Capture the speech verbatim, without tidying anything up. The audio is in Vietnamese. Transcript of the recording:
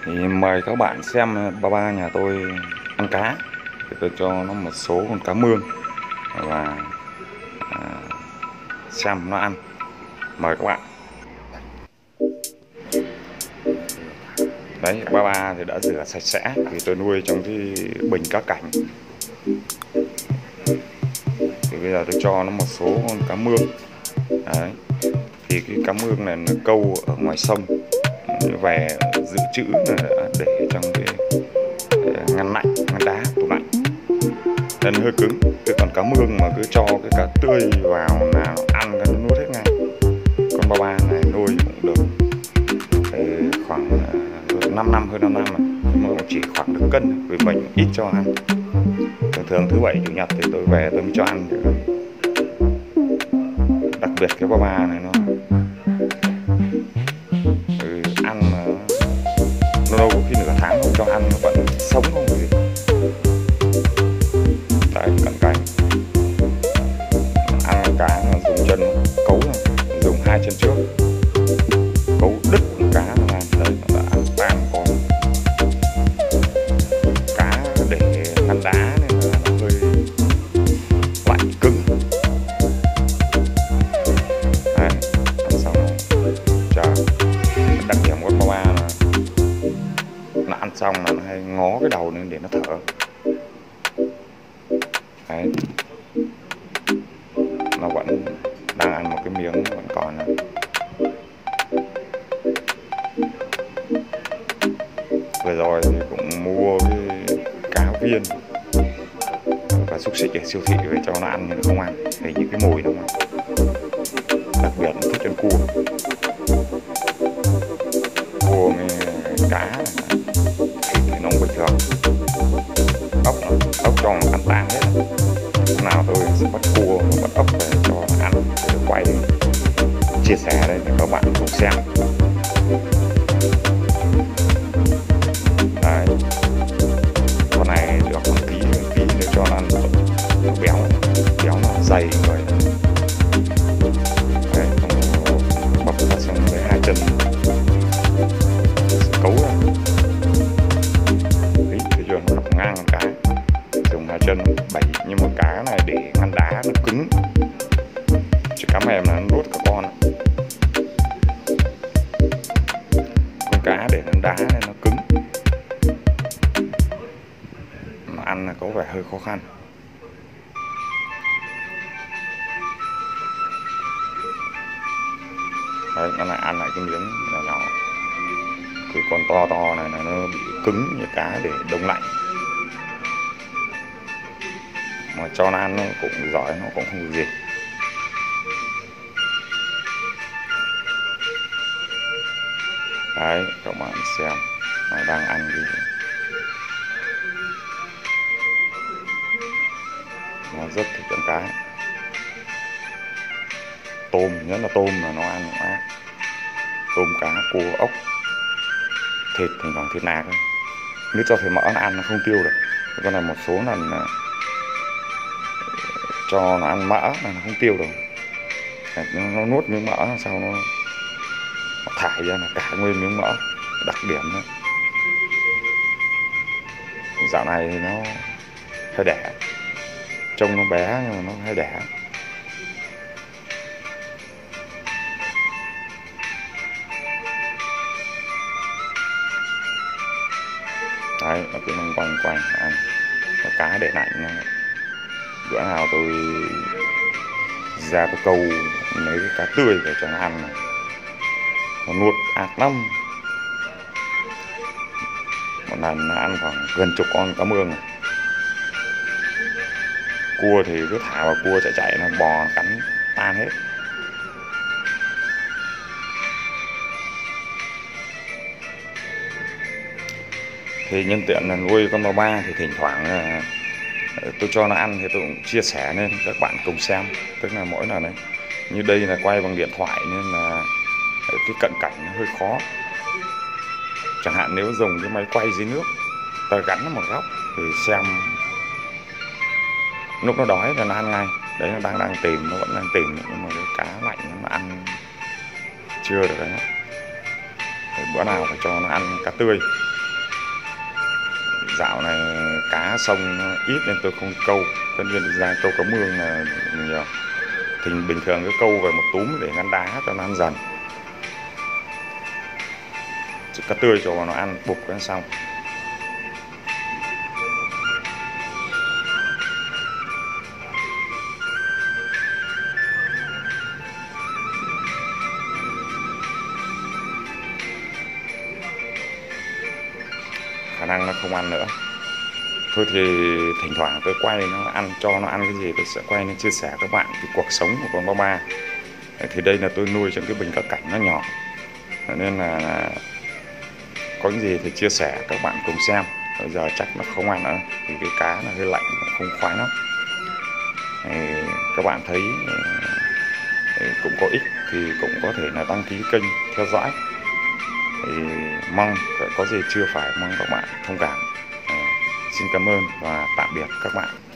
Thì mời các bạn xem ba ba nhà tôi ăn cá. Thì tôi cho nó một số con cá mương và à, xem nó ăn. Mời các bạn. Đấy, ba ba thì đã rửa sạch sẽ. Thì tôi nuôi trong cái bình cá cảnh. Thì bây giờ tôi cho nó một số con cá mương. Đấy. Thì cái cá mương này nó câu ở ngoài sông về dự trữ để trong cái ngăn lạnh, ngăn đá, tủ lạnh nên hơi cứng. Chứ còn cá mương mà cứ cho cái cá tươi vào là nó ăn nó nuốt hết ngay. Con ba ba này nuôi cũng được thì khoảng năm năm, hơn năm năm rồi, nhưng mà cũng chỉ khoảng được cân vì mình ít cho ăn. Thường thường thứ bảy chủ nhật thì tôi về tôi mới cho ăn. Đặc biệt cái ba ba này nó ừ, ăn mà nó đâu có khi nửa tháng không cho ăn, nó vẫn sống không gì. Đấy, cận cảnh ăn cá là dùng chân cấu, dùng hai chân trước cấu đứt cá ra. Đấy, nó đã ăn tan con cá để ngăn đá nên là nó hơi lạnh cứng. Đấy, ăn xong chờ. Đặc điểm của con ba ba là nó ăn xong là nó hay ngó cái đầu lên để nó thở. Đấy, nó vẫn đang ăn một cái miếng vẫn còn này. Vừa rồi thì cũng mua cái cá viên và xúc xích ở siêu thị về cho nó ăn nhưng nó không ăn, vì những cái mùi nó mà đặc biệt nó thích ăn cua. Cua với cá thì nó bình thường. Ốc ốc cho nó ăn tan hết. Lúc nào tôi sẽ bắt cua và bắt ốc về cho nó ăn, để quay chia sẻ đây để các bạn cùng xem. Đấy, con này được một tí một tí để cho nó ăn nó béo béo nó dày người. Đấy, bập ra xong với hai chân cấu ra. Đấy, thấy chưa, nó nằm ngang con cá, dùng hai chân bày. Nhưng mà cá này để ngăn đá nó cứng, chứ cá mềm là nó nuốt cả con. Con cá để ngăn đá nên nó cứng, nó ăn là có vẻ hơi khó khăn. Đấy, nó lại ăn lại cái miếng nhỏ nhỏ. Cứ con to to này là nó bị cứng như cá để đông lạnh. Mà cho nó ăn nó cũng giỏi, nó cũng không gì. Đấy, các bạn xem nó đang ăn gì. Nó rất thích con cá. Tôm, nhất là tôm mà nó ăn cũng ác. Tôm, cá, cua, ốc, thịt, thỉnh thoảng thịt nạc. Nếu cho thịt mỡ nó ăn nó không tiêu được. Con này một số lần cho nó ăn mỡ là nó không tiêu được. Nó, nó nuốt miếng mỡ sau nó, nó thải ra là cả nguyên miếng mỡ. Đặc điểm đó. Dạo này thì nó hay đẻ, trông nó bé nhưng mà nó hay đẻ. Đấy, nó cứ quanh quanh quanh ăn. Cái cá để lạnh nha. Bữa nào tôi ra tôi câu mấy cái cá tươi để cho nó ăn này. Nó nuốt ác lắm. Một lần nó ăn khoảng gần chục con cá mương này. Cua thì cứ thả vào cua chạy chạy nó bò cắn tan hết. Thì nhân tiện là nuôi con ba ba thì thỉnh thoảng tôi cho nó ăn thì tôi cũng chia sẻ lên các bạn cùng xem. Tức là mỗi lần đấy, như đây là quay bằng điện thoại nên là cái cận cảnh nó hơi khó. Chẳng hạn nếu dùng cái máy quay dưới nước, ta gắn nó một góc thì xem lúc nó đói là nó ăn ngay. Đấy, nó đang đang tìm, nó vẫn đang tìm, nhưng mà cái cá lạnh nó ăn chưa được đấy. bữa nào phải cho nó ăn cá tươi. Dạo này cá sông nó ít nên tôi không câu, tất nhiên ra câu cá mương là nhiều. Thì bình thường cứ câu về một túm để ngăn đá cho nó ăn dần. Chứ cá tươi cho vào nó ăn bục cái xong. Khả năng nó không ăn nữa. Thôi thì thỉnh thoảng tôi quay nó ăn, cho nó ăn cái gì tôi sẽ quay lên chia sẻ các bạn cái cuộc sống của con ba ba. Thì đây là tôi nuôi trong cái bình cá cảnh nó nhỏ, nên là có cái gì thì chia sẻ các bạn cùng xem. Bây giờ chắc nó không ăn nữa vì cái cá là hơi lạnh, không khoái lắm. Thì các bạn thấy cũng có ích thì cũng có thể là đăng ký kênh theo dõi. Thì mong có gì chưa phải mong các bạn thông cảm. À, xin cảm ơn và tạm biệt các bạn.